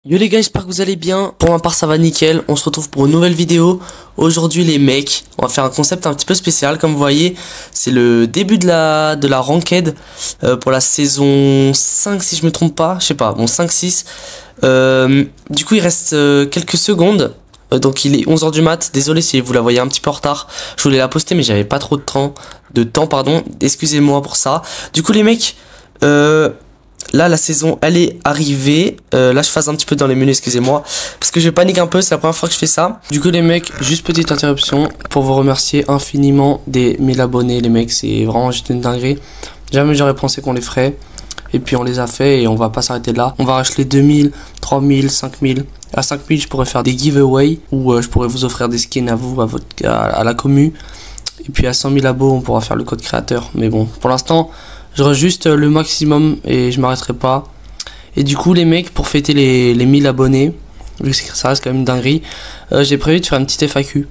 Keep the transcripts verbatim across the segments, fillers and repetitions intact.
Yo les gars, j'espère que vous allez bien. Pour ma part ça va nickel. On se retrouve pour une nouvelle vidéo. Aujourd'hui les mecs, on va faire un concept un petit peu spécial. Comme vous voyez, c'est le début de la de la ranked euh, pour la saison cinq si je me trompe pas. Je sais pas, bon cinq six. euh, Du coup il reste euh, quelques secondes. euh, Donc il est onze heures du mat. Désolé si vous la voyez un petit peu en retard. Je voulais la poster mais j'avais pas trop de temps. De temps pardon. Excusez-moi pour ça. Du coup les mecs, euh... là la saison elle est arrivée. euh, Là je phase un petit peu dans les menus, excusez-moi, parce que je panique un peu, c'est la première fois que je fais ça. Du coup les mecs, juste petite interruption pour vous remercier infiniment des mille abonnés. Les mecs, c'est vraiment juste une dinguerie. Jamais j'aurais pensé qu'on les ferait. Et puis on les a fait et on va pas s'arrêter de là. On va racheter deux mille, trois mille, cinq mille. À cinq mille je pourrais faire des giveaways où euh, je pourrais vous offrir des skins à vous, à, votre, à, à la commu. Et puis à cent mille abos on pourra faire le code créateur. Mais bon, pour l'instant j'aurai juste le maximum et je m'arrêterai pas. Et du coup les mecs, pour fêter les, les mille abonnés, vu que ça reste quand même une dinguerie, euh, j'ai prévu de faire une petite F A Q.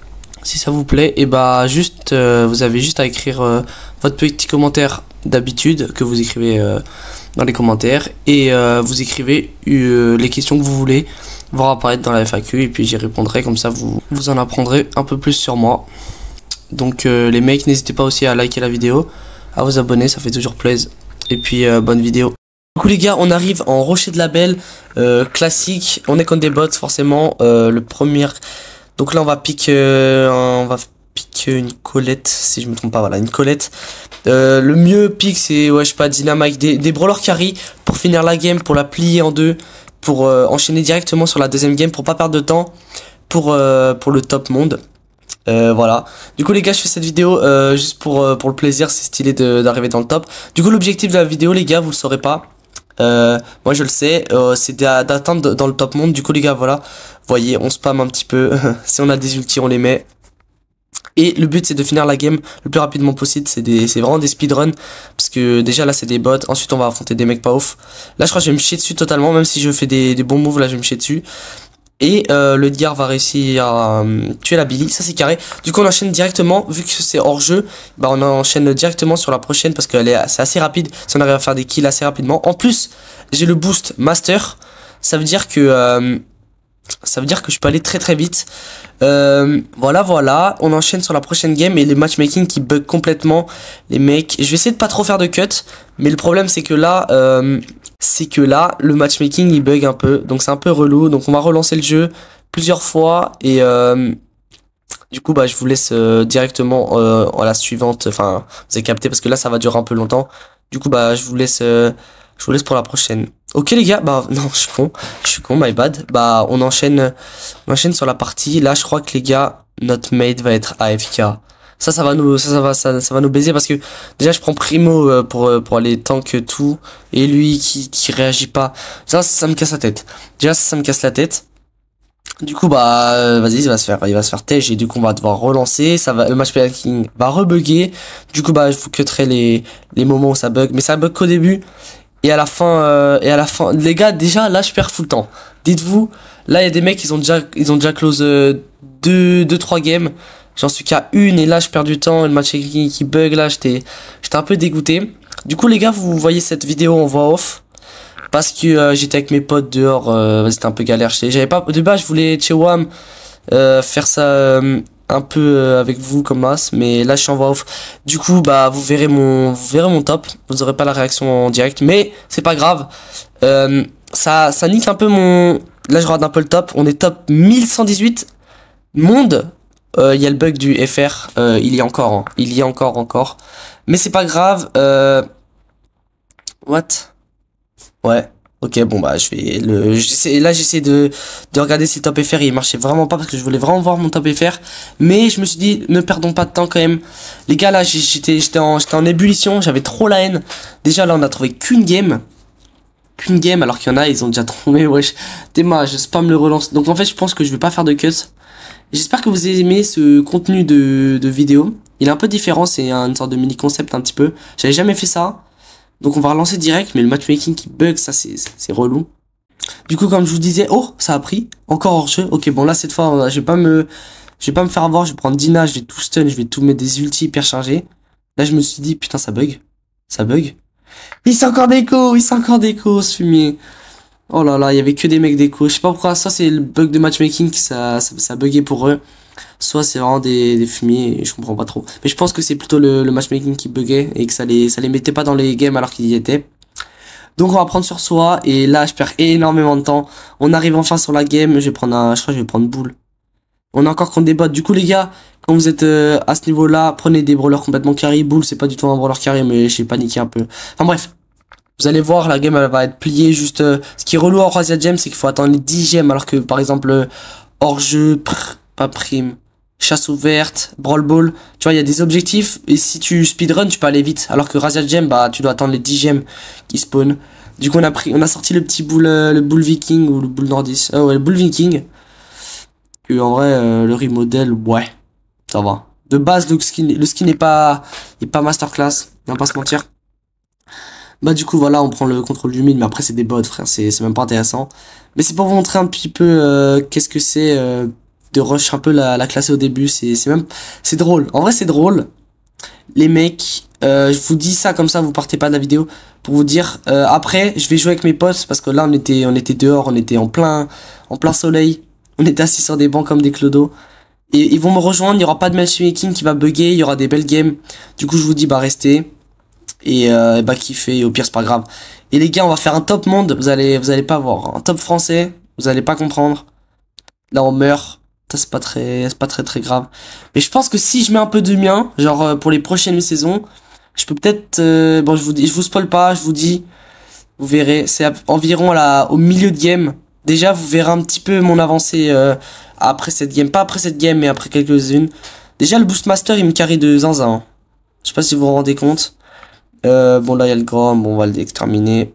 Si ça vous plaît, et bah juste euh, vous avez juste à écrire euh, votre petit commentaire d'habitude que vous écrivez euh, dans les commentaires. Et euh, vous écrivez euh, les questions que vous voulez voir apparaître dans la F A Q. Et puis j'y répondrai, comme ça vous, vous en apprendrez un peu plus sur moi. Donc euh, les mecs, n'hésitez pas aussi à liker la vidéo, à vous abonner, ça fait toujours plaisir. Et puis euh, bonne vidéo. Du coup les gars, on arrive en rocher de label euh, classique. On est contre des bots forcément. euh, Le premier. Donc là on va pique euh, on va pique une Colette, si je me trompe pas. Voilà, une Colette. euh, Le mieux pique c'est, ouais je sais pas, Dynamite, des, des brawlers carry pour finir la game, pour la plier en deux, pour euh, enchaîner directement sur la deuxième game, pour pas perdre de temps, pour, euh, pour le top monde. Euh, voilà. Du coup les gars, je fais cette vidéo euh, juste pour, euh, pour le plaisir. C'est stylé d'arriver dans le top. Du coup l'objectif de la vidéo les gars, vous le saurez pas. euh, Moi je le sais, euh, c'est d'atteindre dans le top monde. Du coup les gars, voilà, voyez, on spam un petit peu. Si on a des ultis on les met. Et le but c'est de finir la game le plus rapidement possible. C'est vraiment des speedruns, parce que déjà là c'est des bots. Ensuite on va affronter des mecs pas ouf. Là je crois que je vais me chier dessus totalement. Même si je fais des, des bons moves, là je vais me chier dessus. Et euh, le Edgar va réussir à euh, tuer la Billy, ça c'est carré. Du coup on enchaîne directement, vu que c'est hors jeu, bah on enchaîne directement sur la prochaine, parce que c'est assez rapide, si on arrive à faire des kills assez rapidement. En plus j'ai le boost master, ça veut dire que euh, ça veut dire que je peux aller très très vite. euh, Voilà voilà, on enchaîne sur la prochaine game. Et les matchmaking qui bug complètement les mecs. Je vais essayer de pas trop faire de cut, mais le problème c'est que là euh, c'est que là le matchmaking il bug un peu, donc c'est un peu relou. Donc on va relancer le jeu plusieurs fois. Et euh, du coup bah je vous laisse euh, directement euh, à la suivante. Enfin vous avez capté, parce que là ça va durer un peu longtemps. Du coup bah je vous laisse euh, je vous laisse pour la prochaine. Ok les gars, bah non je suis con, je suis con, my bad. Bah on enchaîne, on enchaîne sur la partie. Là je crois que les gars, notre mate va être A F K. Ça ça va nous, ça, ça va ça, ça va nous baiser, parce que déjà je prends Primo euh, pour euh, pour aller tank tout, et lui qui qui réagit pas. Ça ça me casse la tête. Déjà ça, ça me casse la tête. Du coup bah euh, vas-y, il va se faire il va se faire tège, et du coup on va devoir relancer. Ça va, le matchmaking va rebugger. Du coup bah je vous cutterai les les moments où ça bug, mais ça bug qu'au début. Et à la fin, euh, et à la fin, les gars, déjà là je perds full temps. Dites-vous, là il y a des mecs, ils ont déjà, ils ont déjà close euh, deux, deux, trois games. J'en suis qu'à une, et là je perds du temps. Et le match qui, qui bug, là j'étais, j'étais un peu dégoûté. Du coup les gars, vous voyez cette vidéo en voix off, parce que euh, j'étais avec mes potes dehors. Euh, c'était un peu galère. J'avais pas, de base je voulais chez Wam euh, faire ça euh, un peu euh, avec vous comme as, mais là je suis en voix off. Du coup bah vous verrez mon vous verrez mon top, vous aurez pas la réaction en direct, mais c'est pas grave. euh, ça ça nique un peu mon, là je regarde un peu le top. On est top mille cent dix-huit monde. Il euh, y a le bug du F R, euh, il y a encore hein. il y a encore encore mais c'est pas grave. euh... What? Ouais. Ok, bon bah je vais le, j'essaie, là j'essaie de de regarder si le top F R il marchait vraiment pas, parce que je voulais vraiment voir mon top F R. Mais je me suis dit, ne perdons pas de temps quand même. Les gars, là j'étais j'étais en j'étais en ébullition, j'avais trop la haine. Déjà là on a trouvé qu'une game, qu'une game, alors qu'il y en a ils ont déjà trouvé. Wesh, Théma, je spam le relance. Donc en fait je pense que je vais pas faire de cuts. J'espère que vous avez aimé ce contenu de de vidéo. Il est un peu différent, c'est une sorte de mini concept un petit peu. J'avais jamais fait ça. Donc on va relancer direct, mais le matchmaking qui bug, ça c'est c'est relou. Du coup comme je vous disais, oh ça a pris, encore hors jeu. Ok bon là cette fois je vais pas me je vais pas me faire avoir, je vais prendre Dina, je vais tout stun, je vais tout mettre des ultis hyper chargés. Là je me suis dit putain ça bug, ça bug. Il s'est encore d'écho, il s'est encore d'écho ce fumier. Oh là là, il y avait que des mecs d'écho. Je sais pas pourquoi, soit c'est le bug de matchmaking, ça, ça, ça buguait pour eux. Soit c'est vraiment des, des fumiers, et je comprends pas trop. Mais je pense que c'est plutôt le, le matchmaking qui buguait et que ça les, ça les mettait pas dans les games alors qu'ils y étaient. Donc on va prendre sur soi, et là je perds énormément de temps. On arrive enfin sur la game, je vais prendre un, je crois que je vais prendre boule. On est encore contre des bots. Du coup les gars, quand vous êtes euh, à ce niveau-là, prenez des brawlers complètement carry. Boule c'est pas du tout un brawler carry, mais j'ai paniqué un peu. Enfin bref. Vous allez voir, la game elle va être pliée juste... Euh, ce qui est relou en Razia Gem, c'est qu'il faut attendre les dix gemmes, alors que par exemple, euh, hors-jeu, pas prime, chasse ouverte, brawl ball, tu vois, il y a des objectifs, et si tu speedrun, tu peux aller vite, alors que Razia Gem, bah, tu dois attendre les dix gemmes qui spawn. Du coup, on a pris, on a sorti le petit boule, euh, le boule viking, ou le boule nordiste, ah ouais, le boule viking. Et en vrai, euh, le remodel, ouais, ça va. De base, le skin, le skin n'est pas, est pas masterclass, on va pas se mentir. Bah du coup voilà, on prend le contrôle du mid, mais après c'est des bots frère, c'est c'est même pas intéressant. Mais c'est pour vous montrer un petit peu euh, qu'est-ce que c'est euh, de rush un peu la, la classer au début, c'est c'est même c'est drôle. En vrai c'est drôle. Les mecs, euh, je vous dis ça comme ça, vous partez pas de la vidéo pour vous dire euh, après je vais jouer avec mes potes parce que là on était on était dehors, on était en plein en plein soleil, on était assis sur des bancs comme des clodos. Et ils vont me rejoindre, il y aura pas de matchmaking qui va bugger, il y aura des belles games. Du coup je vous dis bah restez. Et euh, bah kiffer, et au pire c'est pas grave. Et les gars, on va faire un top monde, vous allez vous allez pas voir un top français, vous allez pas comprendre. Là on meurt, ça c'est pas très c'est pas très très grave. Mais je pense que si je mets un peu de mien, genre euh, pour les prochaines saisons, je peux peut-être euh, bon je vous dis je vous spoil pas, je vous dis, vous verrez, c'est environ là au milieu de game. Déjà vous verrez un petit peu mon avancée euh, après cette game, pas après cette game mais après quelques-unes. Déjà le boost master il me carry de zinzin, hein. Je sais pas si vous vous rendez compte. Euh, bon là il y a le grand, bon on va l'exterminer.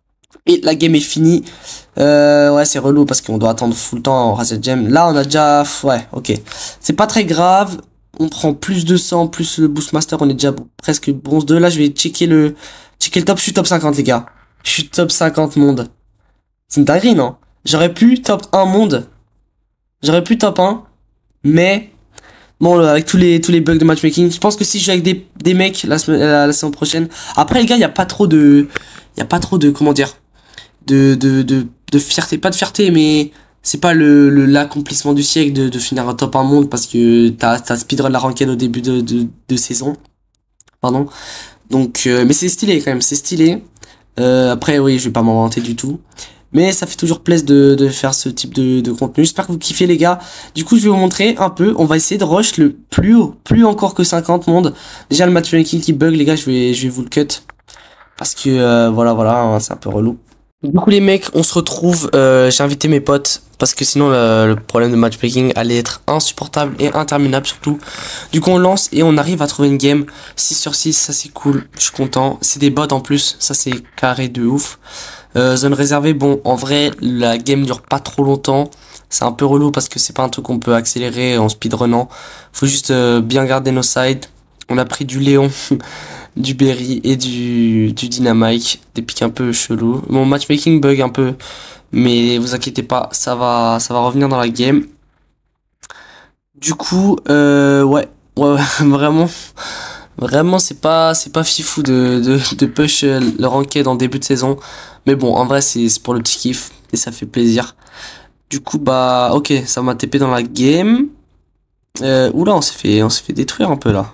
Et la game est finie. Euh, ouais c'est relou parce qu'on doit attendre full temps en Razia Gem. Là on a déjà... Ouais ok. C'est pas très grave. On prend plus de sang, plus le boost master. On est déjà presque bronze deux. Là je vais checker le... Checker le top. Je suis top cinquante les gars. Je suis top cinquante monde. C'est une dinguerie non? J'aurais pu top un monde. J'aurais pu top un. Mais... Bon, avec tous les tous les bugs de matchmaking, je pense que si je joue avec des, des mecs la, semaine, la, la saison prochaine. Après les gars, il y a pas trop de il y a pas trop de comment dire de de de de fierté, pas de fierté mais c'est pas le le l'accomplissement du siècle de de finir un top un monde parce que t'as t'as speedrun la ranked au début de de de saison. Pardon. Donc euh, mais c'est stylé quand même, c'est stylé. Euh, après oui, je vais pas m'en vanter du tout. Mais ça fait toujours plaisir de, de faire ce type de, de contenu. J'espère que vous kiffez les gars. Du coup je vais vous montrer un peu. On va essayer de rush le plus haut. Plus encore que cinquante monde. Déjà le matchmaking qui bug les gars. Je vais, je vais vous le cut. Parce que euh, voilà voilà hein, c'est un peu relou. Du coup les mecs on se retrouve. euh, J'ai invité mes potes. Parce que sinon le, le problème de matchmaking allait être insupportable et interminable surtout. Du coup on lance et on arrive à trouver une game. six sur six ça c'est cool. Je suis content. C'est des bots en plus. Ça c'est carré de ouf. Euh, zone réservée, bon, en vrai, la game dure pas trop longtemps. C'est un peu relou parce que c'est pas un truc qu'on peut accélérer en speedrunnant. Faut juste euh, bien garder nos sides. On a pris du Léon, du Berry et du, du Dynamite. Des pics un peu chelous. Mon matchmaking bug un peu. Mais vous inquiétez pas, ça va, ça va revenir dans la game. Du coup, euh, ouais, ouais, ouais vraiment. Vraiment c'est pas c'est pas fifou de, de, de push le ranked en début de saison. Mais bon en vrai c'est pour le petit kiff. Et ça fait plaisir. Du coup bah ok ça m'a T P dans la game. euh, Oula on s'est fait on s'est fait détruire un peu là.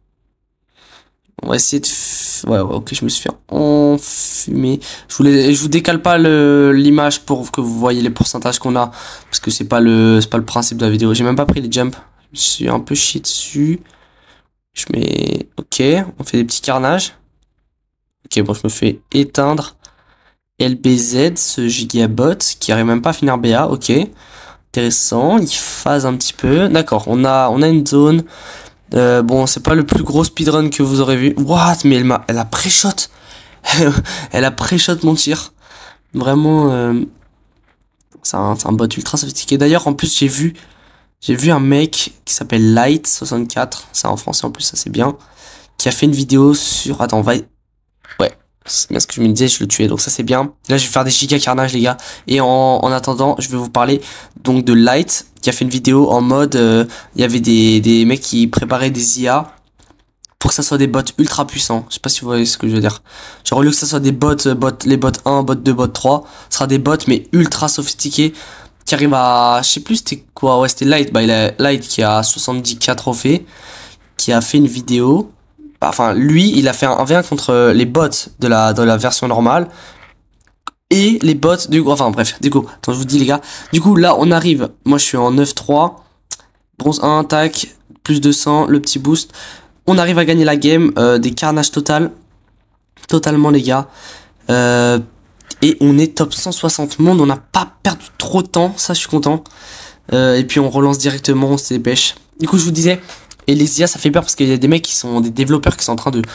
On va essayer de f... ouais, ouais ok je me suis fait enfumer. Je voulais je vous décale pas le l'image pour que vous voyez les pourcentages qu'on a. Parce que c'est pas le c'est pas le principe de la vidéo. J'ai même pas pris les jumps. Je me suis un peu chié dessus. Je mets... Ok, on fait des petits carnages. Ok, bon, je me fais éteindre. L B Z, ce gigabot, qui arrive même pas à finir B A, ok. Intéressant, il phase un petit peu. D'accord, on a, on a une zone. Euh, bon, c'est pas le plus gros speedrun que vous aurez vu. What? Mais elle m'a... Elle a pré-shot. Elle a pré-shot mon tir. Vraiment... Euh... C'est un, un bot ultra sophistiqué. D'ailleurs, en plus, j'ai vu... J'ai vu un mec qui s'appelle Light soixante-quatre, c'est en français en plus, ça c'est bien, qui a fait une vidéo sur... Attends, on va... Ouais, c'est bien ce que je me disais, je le tuais, donc ça c'est bien. Là, je vais faire des giga carnage, les gars. Et en, en attendant, je vais vous parler donc de Light, qui a fait une vidéo en mode... Il euh, y avait des, des mecs qui préparaient des I A pour pour que ça soit des bots ultra puissants. Je sais pas si vous voyez ce que je veux dire. Genre au lieu que ça soit des bots, euh, bots les bots un, bot deux, bot trois, ce sera des bots mais ultra sophistiqués qui arrivent à, je sais plus c'était quoi, ouais c'était Light, bah il a Light qui a soixante-dix K trophées, qui a fait une vidéo. Enfin lui il a fait un un v un contre les bots de la, de la version normale. Et les bots du coup, enfin bref, du coup, attends je vous dis les gars. Du coup là on arrive, moi je suis en neuf trois, bronze un, tac, plus deux cents, le petit boost. On arrive à gagner la game, euh, des carnages total. Totalement les gars. Euh, et on est top cent soixante monde, on n'a pas perdu trop de temps, ça je suis content. Euh, et puis on relance directement, on se dépêche. Du coup je vous disais, et les I A ça fait peur parce qu'il y a des mecs qui sont, des développeurs qui sont en train de...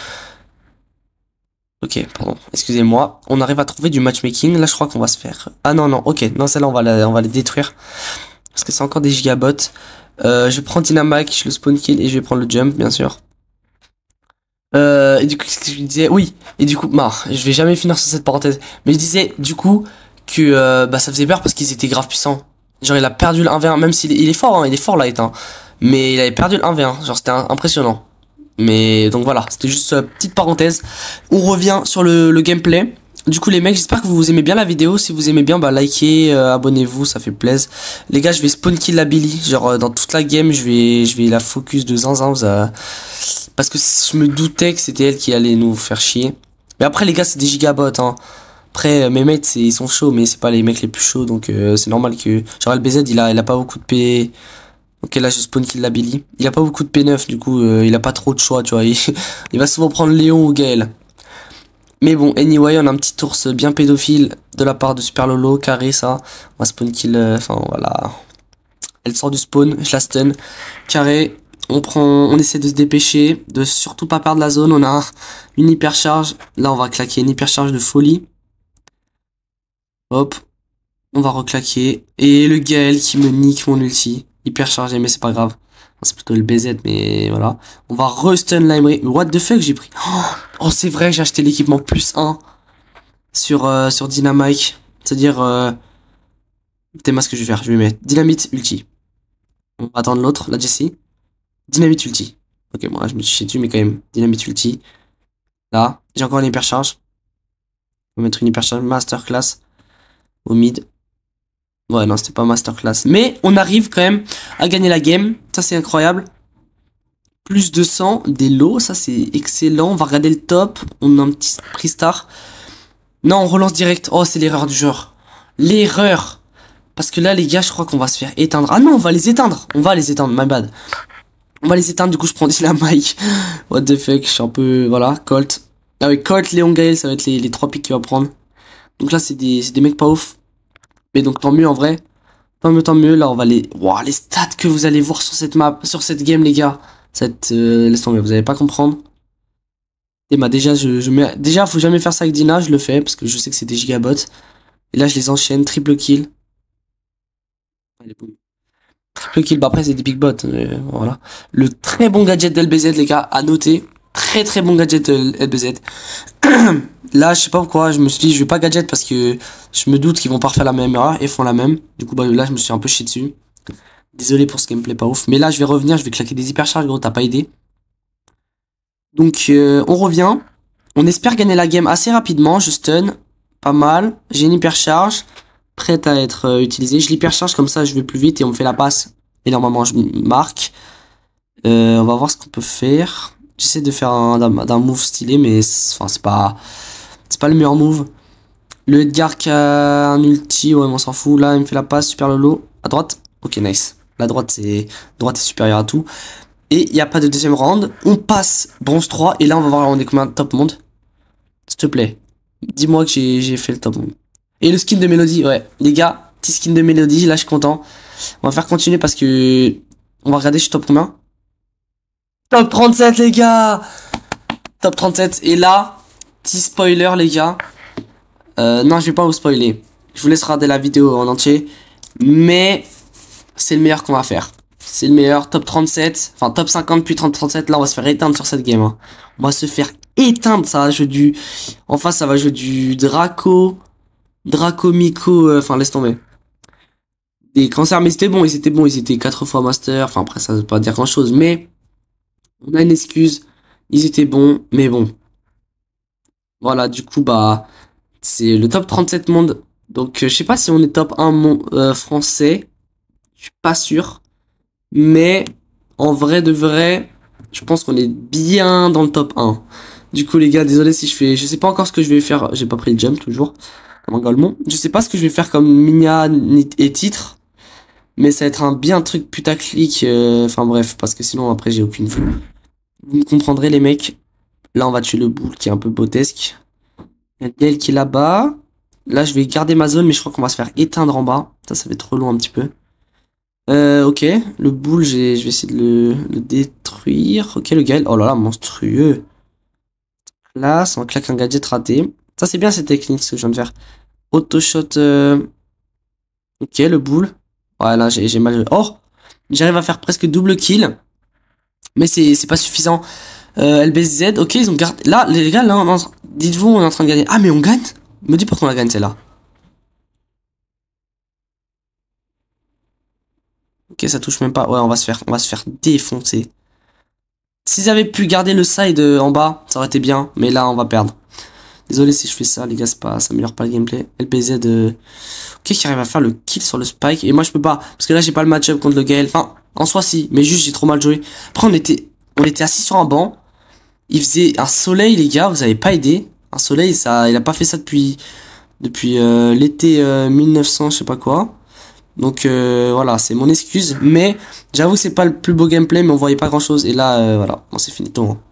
Ok, pardon, excusez-moi. On arrive à trouver du matchmaking. Là, je crois qu'on va se faire... Ah non, non, ok. Non, celle-là, on va la, on va les détruire. Parce que c'est encore des gigabots. Euh, je vais prendre Dynamite, je le spawn kill et je vais prendre le jump, bien sûr. Euh, et du coup, qu'est-ce que je disais? Oui, et du coup, bah, je vais jamais finir sur cette parenthèse. Mais je disais, du coup, que euh, bah, ça faisait peur parce qu'ils étaient grave puissants. Genre, il a perdu le un v un, même s'il est, il est fort, hein, il est fort, là, hein. Mais il avait perdu le un v un. Genre, c'était impressionnant. Mais donc voilà, c'était juste une petite parenthèse. On revient sur le, le gameplay. Du coup les mecs, j'espère que vous aimez bien la vidéo. Si vous aimez bien, bah likez, euh, abonnez-vous, ça fait plaisir. Les gars, je vais spawn kill la Billy. Genre euh, dans toute la game, je vais je vais la focus de zinzin. Vous a... Parce que je me doutais que c'était elle qui allait nous faire chier. Mais après les gars, c'est des gigabots. Hein. Après mes mates, ils sont chauds, mais c'est pas les mecs les plus chauds. Donc euh, c'est normal que... Genre L B Z, il a, il a pas beaucoup de P... Ok, là je spawn kill la Billy. Il a pas beaucoup de P neuf, du coup euh, il a pas trop de choix, tu vois. Il, il va souvent prendre Léon ou Gaël. Mais bon, anyway, on a un petit ours bien pédophile de la part de Super Lolo, carré ça. On va spawn kill, enfin euh, voilà. Elle sort du spawn, je la stun. Carré, on prend, on essaie de se dépêcher, de surtout pas perdre la zone. On a une hyper charge. Là on va claquer une hyper charge de folie. Hop, on va reclaquer. Et le Gaël qui me nique mon ulti. Hyper chargé, mais c'est pas grave. C'est plutôt le B Z, mais voilà. On va re-stun l'Emery. What the fuck, j'ai pris. Oh, c'est vrai, j'ai acheté l'équipement plus un sur, euh, sur Dynamite. C'est-à-dire. Euh... T'es ce que je vais faire. Je vais mettre Dynamite ulti. On va attendre l'autre, la Jessie. Dynamite ulti. Ok, bon, là, je me suis chié dessus, mais quand même. Dynamite ulti. Là, j'ai encore une hyper charge. On va mettre une hyper charge masterclass au mid. Ouais, non, c'était pas masterclass. Mais on arrive quand même à gagner la game. Ça, c'est incroyable. Plus de cent, des lots. Ça, c'est excellent. On va regarder le top. On a un petit prix star. Non, on relance direct. Oh, c'est l'erreur du genre. L'erreur. Parce que là, les gars, je crois qu'on va se faire éteindre. Ah non, on va les éteindre. On va les éteindre, my bad. On va les éteindre. Du coup, je prends la mic. What the fuck. Je suis un peu... Voilà, Colt. Ah oui, Colt, Léon, Gaël, ça va être les, les trois pics qu'il va prendre. Donc là, c'est des, des mecs pas ouf. Mais donc tant mieux en vrai. Tant mieux, tant mieux. Là on va les... Wow, les stats que vous allez voir sur cette map, sur cette game les gars. Cette... Euh, laisse tomber, vous allez pas comprendre. Et bah déjà, je, je mets... Déjà, faut jamais faire ça avec Dina, je le fais. Parce que je sais que c'est des gigabots. Et là je les enchaîne, triple kill. Allez, boum. Triple kill, bah après c'est des big bots. Euh, voilà. Le très bon gadget d'L B Z les gars, à noter. Très très bon gadget de L B Z. Là, je sais pas pourquoi, je me suis dit, je vais pas gadget parce que je me doute qu'ils vont pas refaire la même erreur et font la même. Du coup, bah là, je me suis un peu chié dessus. Désolé pour ce gameplay pas ouf. Mais là, je vais revenir, je vais claquer des hyper charges, gros, t'as pas aidé. Donc, euh, on revient. On espère gagner la game assez rapidement. Je stun. Pas mal. J'ai une hyper charge. Prête à être euh, utilisée. Je l'hyper charge comme ça, je vais plus vite et on me fait la passe. Et normalement, je marque. Euh, on va voir ce qu'on peut faire. J'essaie de faire un, d'un move stylé, mais enfin, c'est pas... C'est pas le meilleur move. Le Edgar qui a un ulti, ouais, on s'en fout. Là, il me fait la passe, super lolo. À droite, ok, nice. La droite, c'est droite est supérieure à tout. Et il n'y a pas de deuxième round. On passe bronze trois. Et là, on va voir on est combien de top monde. S'il te plaît, dis-moi que j'ai fait le top monde. Et le skin de Mélodie, ouais. Les gars, petit skin de Mélodie, là, je suis content. On va faire continuer parce que... On va regarder, je suis top combien? Top trente-sept, les gars. Top trente-sept. Et là... Petit spoiler les gars. Euh, non je vais pas vous spoiler. Je vous laisse regarder la vidéo en entier. Mais c'est le meilleur qu'on va faire. C'est le meilleur. Top trente-sept. Enfin top cinquante puis trente trente-sept. Là on va se faire éteindre sur cette game. Hein. On va se faire éteindre. Ça va jouer du... En face ça va jouer du Draco. Draco Miko. Euh, enfin laisse tomber. Des cancers. Mais c'était bon. Ils étaient bons. Ils étaient quatre fois master. Enfin après ça veut pas dire grand chose. Mais on a une excuse. Ils étaient bons, mais bon. Voilà, du coup, bah, c'est le top trente-sept monde. Donc, euh, je sais pas si on est top un mon- euh, français. Je suis pas sûr. Mais, en vrai de vrai, je pense qu'on est bien dans le top un. Du coup, les gars, désolé si je fais... Je sais pas encore ce que je vais faire. J'ai pas pris le jump, toujours. Comme un golemon. Je sais pas ce que je vais faire comme minia ni- et titre. Mais ça va être un bien truc putaclic. euh, Enfin, bref, parce que sinon, après, j'ai aucune vue. Vous me comprendrez, les mecs. Là, on va tuer le boule qui est un peu botesque. Il y a Gaël qui est là-bas. Là, je vais garder ma zone, mais je crois qu'on va se faire éteindre en bas. Ça, ça va être trop long un petit peu. Euh, ok. Le boule, j'ai, je vais essayer de le, le détruire. Ok, le Gaël. Oh là là, monstrueux. Classe, on claque un gadget raté. Ça, c'est bien cette technique, ce que je viens de faire. Auto-shot. euh, Ok, le boule. Ouais, là, j'ai j'ai mal. Oh! J'arrive à faire presque double kill. Mais c'est c'est pas suffisant. Euh, L B Z, ok, ils ont gardé. Là, les gars, là, on est en- dites-vous, on est en train de gagner. Ah, mais on gagne? Me dis pas qu'on la gagne, celle-là. Ok, ça touche même pas. Ouais, on va se faire, on va se faire défoncer. S'ils avaient pu garder le side euh, en bas, ça aurait été bien. Mais là, on va perdre. Désolé si je fais ça, les gars, c'est pas, ça améliore pas le gameplay. L B Z, euh... ok, qui arrive à faire le kill sur le spike. Et moi, je peux pas. Parce que là, j'ai pas le match-up contre le Gaël. Enfin, en soi, si. Mais juste, j'ai trop mal joué. Après, on était, on était assis sur un banc. Il faisait un soleil, les gars, vous avez pas aidé. Un soleil, ça, il a pas fait ça depuis, depuis euh, l'été euh, mille neuf cents, je sais pas quoi. Donc euh, voilà, c'est mon excuse. Mais j'avoue, c'est pas le plus beau gameplay, mais on voyait pas grand chose. Et là, euh, voilà, bon, c'est finito. Hein.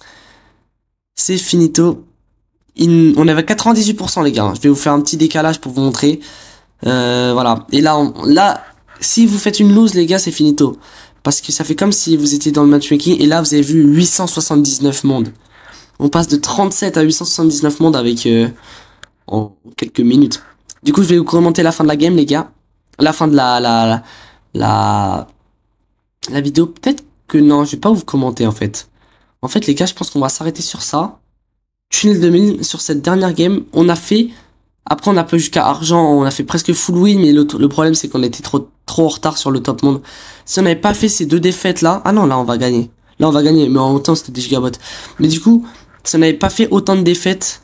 C'est finito. Il- on avait quatre-vingt-dix-huit pour cent, les gars. Je vais vous faire un petit décalage pour vous montrer. Euh, voilà. Et là, on- là, si vous faites une lose, les gars, c'est finito. Parce que ça fait comme si vous étiez dans le matchmaking. Et là, vous avez vu huit cent soixante-dix-neuf mondes. On passe de trente-sept à huit cent soixante-dix-neuf mondes avec euh, en quelques minutes. Du coup, je vais vous commenter la fin de la game, les gars. La fin de la la la la, la vidéo. Peut-être que non, je vais pas vous commenter en fait. En fait, les gars, je pense qu'on va s'arrêter sur ça. Tunnel deux mille sur cette dernière game. On a fait. Après, on a peu jusqu'à argent. On a fait presque full win, mais le, le problème c'est qu'on était trop trop en retard sur le top monde. Si on n'avait pas fait ces deux défaites là, ah non, là on va gagner. Là on va gagner, mais en même temps c'était des gigabots. Mais du coup, si on n'avait pas fait autant de défaites.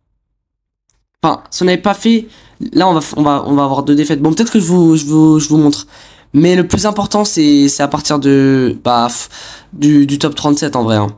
Enfin, si on n'avait pas fait, là on va, on va, on va avoir deux défaites. Bon, peut-être que je vous, je vous, je vous montre. Mais le plus important, c'est, c'est à partir de, bah, f- du, du top trente-sept en vrai. Hein.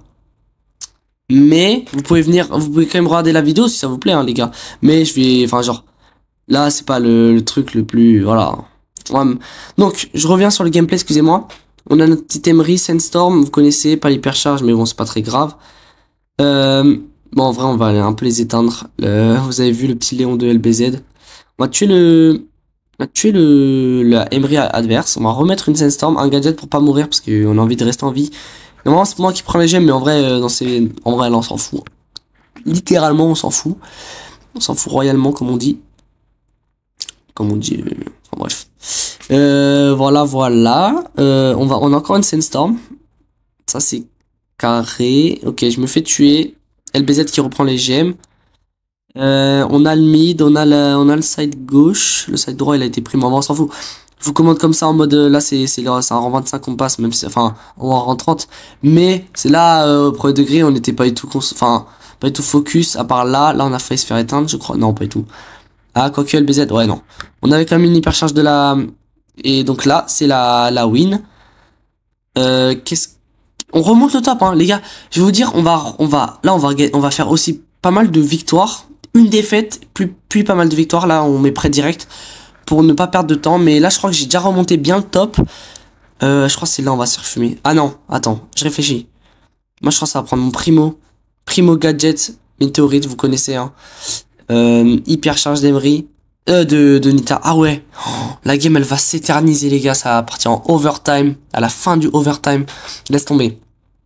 Mais vous pouvez venir, vous pouvez quand même regarder la vidéo si ça vous plaît, hein, les gars. Mais je vais, enfin genre, là c'est pas le, le truc le plus, voilà. Ouais, m- donc je reviens sur le gameplay, excusez-moi. On a notre petit Emery Sandstorm, vous connaissez, pas l'hypercharge, mais bon c'est pas très grave. Euh, bon, en vrai, on va aller un peu les éteindre. Euh, vous avez vu le petit Léon de L B Z. On va tuer le, on va tuer le, la Emery adverse. On va remettre une Sandstorm, un gadget pour pas mourir parce qu'on a envie de rester en vie. Normalement, c'est moi qui prends les gemmes, mais en vrai, euh, dans ces, en vrai, là, on s'en fout. Littéralement, on s'en fout. On s'en fout royalement, comme on dit. Comme on dit, euh, enfin, bref. Euh, voilà, voilà. Euh, on va, on a encore une Sandstorm. Ça, c'est carré. Ok, je me fais tuer. L B Z qui reprend les gemmes. Euh, on a le mid, on a le, on a le side gauche. Le side droit, il a été pris, mais on s'en fout. Je vous commande comme ça en mode, euh, là, c'est, c'est, là, c'est un rang vingt-cinq qu'on passe, même si, enfin, on va en rang trente. Mais, c'est là, euh, au premier degré, on n'était pas du tout, cons- enfin, pas du tout focus, à part là. Là, on a failli se faire éteindre, je crois. Non, pas du tout. Ah, quoique L B Z, ouais, non. On avait quand même une hypercharge de la, et donc là, c'est la, la win. Euh, qu'est-ce On remonte le top, hein, les gars. Je vais vous dire, on va, on va, là, on va, ga- on va faire aussi pas mal de victoires, une défaite, puis, puis pas mal de victoires. Là, on met prêt direct pour ne pas perdre de temps. Mais là, je crois que j'ai déjà remonté bien le top. Euh, je crois que c'est là, on va se refumer. Ah non, attends, je réfléchis. Moi, je crois que ça va prendre mon primo, primo gadget, météorite, vous connaissez, hein. Euh, hyper charge d'Emery. Euh, de, de Nita. Ah ouais. Oh, la game, elle va s'éterniser, les gars. Ça va partir en overtime. À la fin du overtime. Laisse tomber.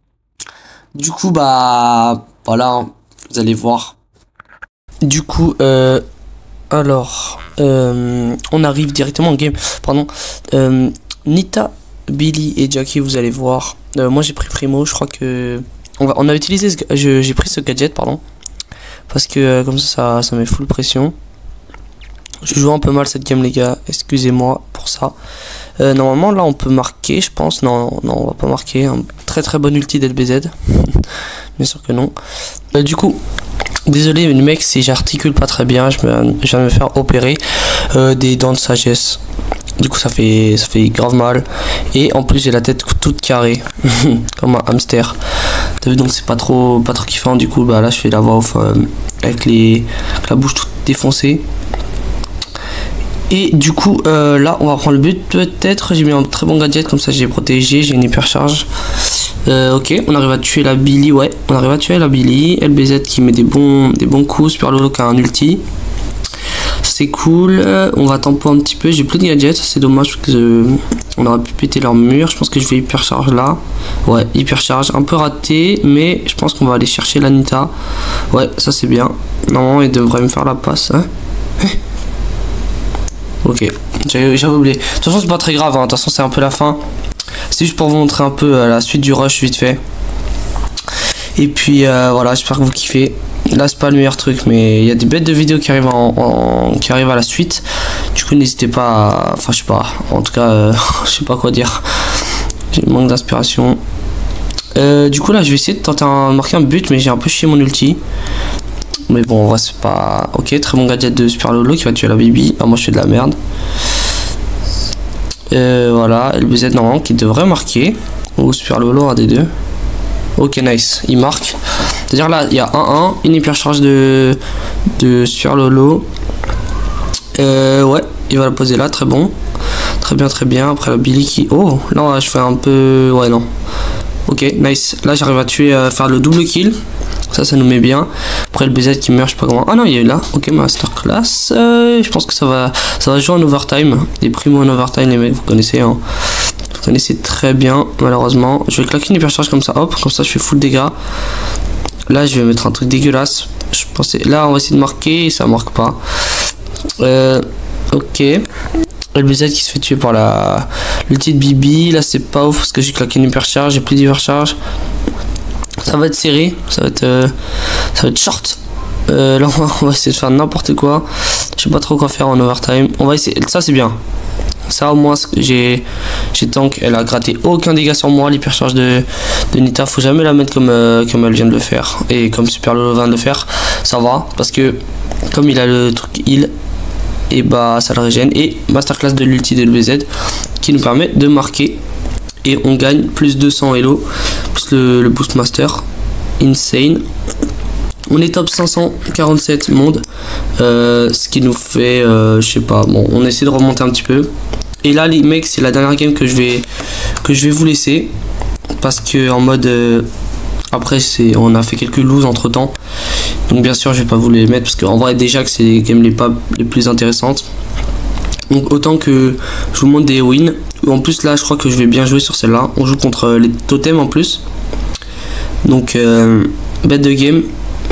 Du coup, bah, voilà, hein, vous allez voir. Du coup, euh, alors, euh, on arrive directement en game. Pardon. Euh, Nita, Billy et Jackie, vous allez voir. Euh, moi, j'ai pris Primo. Je crois que on va, on a utilisé. Ce ga- je- J'ai pris ce gadget, pardon, parce que euh, comme ça, ça, ça met full pression. Je joue un peu mal cette game les gars, excusez-moi pour ça. Euh, normalement là on peut marquer je pense, non non on va pas marquer, un très très bon ulti d'L B Z. Bien sûr que non. Euh, du coup, désolé les mecs si j'articule pas très bien, je, me, je viens de me faire opérer euh, des dents de sagesse. Du coup ça fait ça fait grave mal. Et en plus j'ai la tête toute carrée. Comme un hamster. T'as vu donc c'est pas trop pas trop kiffant. Du coup bah là je fais la voix off euh, avec les avec la bouche toute défoncée. Et du coup euh, là on va prendre le but peut-être. J'ai mis un très bon gadget comme ça j'ai protégé. J'ai une hyper charge. Euh, ok on arrive à tuer la Billy. Ouais on arrive à tuer la Billy. L B Z qui met des bons des bons coups. Super Lolo qui a un ulti. C'est cool. Euh, on va tempo un petit peu. J'ai plus de gadgets. C'est dommage parce que euh, on aurait pu péter leur mur. Je pense que je vais hyper charge là. Ouais hyper charge. Un peu raté. Mais je pense qu'on va aller chercher l'Anita. Ouais ça c'est bien. Normalement il devrait me faire la passe. Hein. Ok, j'avais oublié. De toute façon c'est pas très grave, hein. De toute façon c'est un peu la fin. C'est juste pour vous montrer un peu euh, la suite du rush vite fait. Et puis euh, voilà, j'espère que vous kiffez. Là c'est pas le meilleur truc, mais il y a des bêtes de vidéos qui arrivent, en, en, qui arrivent à la suite. Du coup n'hésitez pas à... Enfin je sais pas, en tout cas euh, je sais pas quoi dire. J'ai manque d'inspiration. euh, Du coup là je vais essayer de tenter un, marquer un but, mais j'ai un peu chié mon ulti. Mais bon, en vrai, c'est pas... Ok, très bon gadget de Super Lolo qui va tuer la baby. Ah, moi, je fais de la merde. Euh, voilà, L B Z normalement qui devrait marquer. Ou Super Lolo, un des deux. Ok, nice. Il marque. C'est-à-dire là, il y a un un. Une hyper charge de, de Super Lolo. Euh, ouais, il va la poser là. Très bon. Très bien, très bien. Après, la Billy qui... Oh, là, je fais un peu... Ouais, non. Ok, nice. Là, j'arrive à tuer, euh, faire le double kill. Ça, ça nous met bien. Après le B Z qui meurt, je sais pas comment. Ah non, il y a eu là. Ok, masterclass. Euh, je pense que ça va, ça va jouer en overtime. Des primos en overtime, les mecs, vous connaissez. Hein. Vous connaissez très bien, malheureusement. Je vais claquer une hypercharge comme ça. Hop, comme ça, je fais full dégâts. Là, je vais mettre un truc dégueulasse. Je pensais. Là, on va essayer de marquer et ça marque pas. Euh, ok. Le B Z qui se fait tuer par la l'ulti de Bibi. Là, c'est pas ouf parce que j'ai claqué une hypercharge. J'ai plus d'hypercharge. Ça va être serré, ça va être, euh, ça va être short. Euh, là on va, on va essayer de faire n'importe quoi. Je sais pas trop quoi faire en overtime. On va essayer, ça c'est bien. Ça au moins j'ai j'ai tank. Elle a gratté aucun dégât sur moi. L'hypercharge de, de Nita, faut jamais la mettre comme, euh, comme elle vient de le faire. Et comme Super Lolo vient de le faire, ça va. Parce que comme il a le truc heal, et bah ça le régène. Et masterclass de l'ulti de L B Z qui nous permet de marquer. Et on gagne plus deux cents Elo, plus le, le boost master. Insane. On est top cinq cent quarante-sept monde. Euh, ce qui nous fait, euh, je sais pas, bon, on essaie de remonter un petit peu. Et là, les mecs, c'est la dernière game que je vais, que je vais vous laisser. Parce que en mode... Euh, après, c'est, on a fait quelques loses entre temps. Donc bien sûr, je vais pas vous les mettre. Parce qu'en vrai, déjà que c'est les games les, pas, les plus intéressantes. Donc autant que je vous montre des wins. En plus là je crois que je vais bien jouer sur celle-là. On joue contre les totems en plus. Donc euh, bête de game.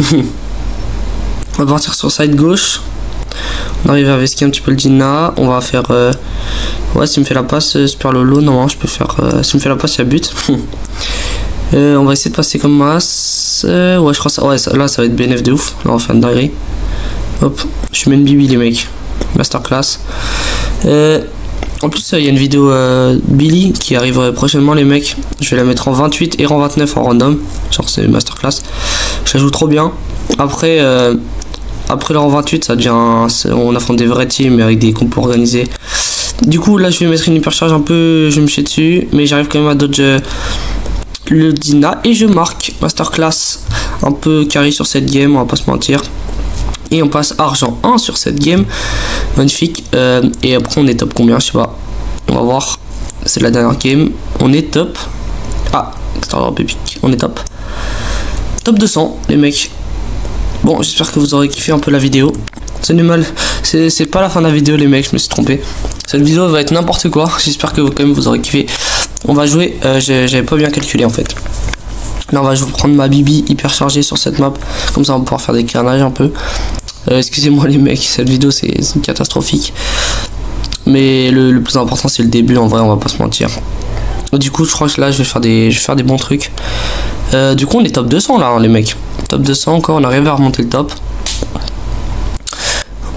On va partir sur side gauche. On arrive à vesquer un petit peu le Dina. On va faire... Euh... Ouais s'il me fait la passe euh, Super Lolo. Non je peux faire... Euh... S'il me fait la passe il y a but. euh, on va essayer de passer comme masse. Euh... Ouais je crois ça... Ouais ça... là ça va être B N F de ouf. Là on va faire une dinguerie. Hop. Je mets une bibi les mecs. Masterclass. Euh, en plus, il y a une vidéo euh, Billy qui arrive prochainement, les mecs. Je vais la mettre en vingt-huit et en vingt-neuf en random. Genre, c'est masterclass. Je la joue trop bien. Après, euh, après le en vingt-huit, ça devient. On affronte des vrais teams avec des compos organisés. Du coup, là, je vais mettre une hypercharge un peu. Je vais me chier dessus. Mais j'arrive quand même à dodge euh, le Dina et je marque. Masterclass. Un peu carré sur cette game, on va pas se mentir. Et on passe argent un sur cette game. Magnifique. Euh, et après on est top combien, je sais pas. On va voir. C'est la dernière game. On est top. Ah, on est top. Top deux cents les mecs. Bon j'espère que vous aurez kiffé un peu la vidéo. C'est du mal. C'est pas la fin de la vidéo les mecs, je me suis trompé. Cette vidéo va être n'importe quoi. J'espère que vous, quand même vous aurez kiffé. On va jouer. Euh, J'avais pas bien calculé en fait. Là on va je vais prendre ma Bibi hyper chargée sur cette map. Comme ça on va pouvoir faire des carnages un peu. euh, Excusez-moi les mecs, cette vidéo c'est catastrophique. Mais le, le plus important c'est le début, en vrai on va pas se mentir. Du coup je crois que là je vais faire des, je vais faire des bons trucs. euh, Du coup on est top deux cents là hein, les mecs. Top deux cents encore, on arrive à remonter le top.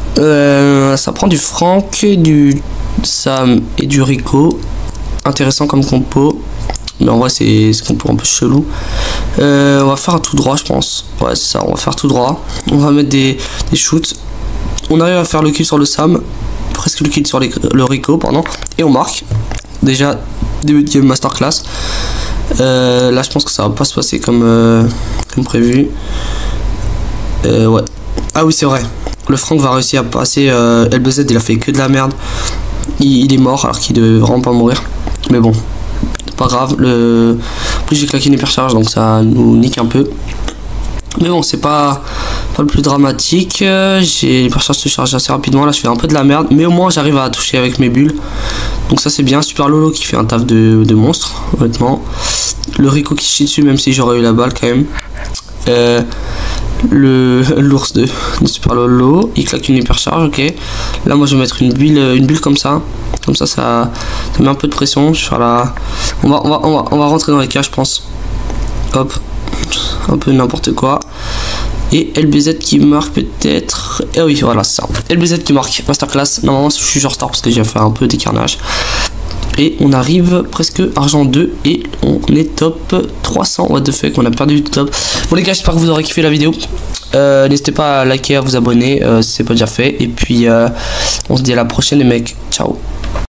Euh, ça prend du Franck, du Sam et du Rico. Intéressant comme compo. Mais en vrai, c'est ce compo un peu chelou. Euh, on va faire un tout droit, je pense. Ouais, c'est ça, on va faire tout droit. On va mettre des, des shoots. On arrive à faire le kill sur le Sam. Presque le kill sur les, le Rico, pardon. Et on marque. Déjà, début de game masterclass. Euh, là, je pense que ça va pas se passer comme, euh, comme prévu. Euh, ouais. Ah oui, c'est vrai. Le Franck va réussir à passer. Euh, L B Z, il a fait que de la merde. Il, il est mort alors qu'il devait vraiment pas mourir. Mais bon, c'est pas grave. Le... En plus, j'ai claqué une hypercharge donc ça nous nique un peu. Mais bon, c'est pas, pas le plus dramatique. Euh, j'ai l'hypercharge se charge assez rapidement. Là, je fais un peu de la merde. Mais au moins, j'arrive à toucher avec mes bulles. Donc, ça, c'est bien. Super Lolo qui fait un taf de, de monstre, honnêtement. Le Rico qui chie dessus, même si j'aurais eu la balle quand même. Euh, le l'ours de, de Super Lolo, il claque une hypercharge, ok. Là, moi, je vais mettre une bulle, une bulle comme ça. Comme ça, ça, ça met un peu de pression. Je vais faire la... on, va, on, va, on, va, on va rentrer dans les cas, je pense. Hop. Un peu n'importe quoi. Et L B Z qui marque peut-être. Et oui, voilà, c'est ça. L B Z qui marque. Masterclass. Normalement, je suis genre star parce que j'ai fait un peu des carnages. Et on arrive presque argent deux. Et on est top trois cents. What the fuck, on a perdu du top. Bon, les gars, j'espère que vous aurez kiffé la vidéo. Euh, N'hésitez pas à liker, à vous abonner euh, si c'est pas déjà fait. Et puis, euh, on se dit à la prochaine, les mecs. Ciao.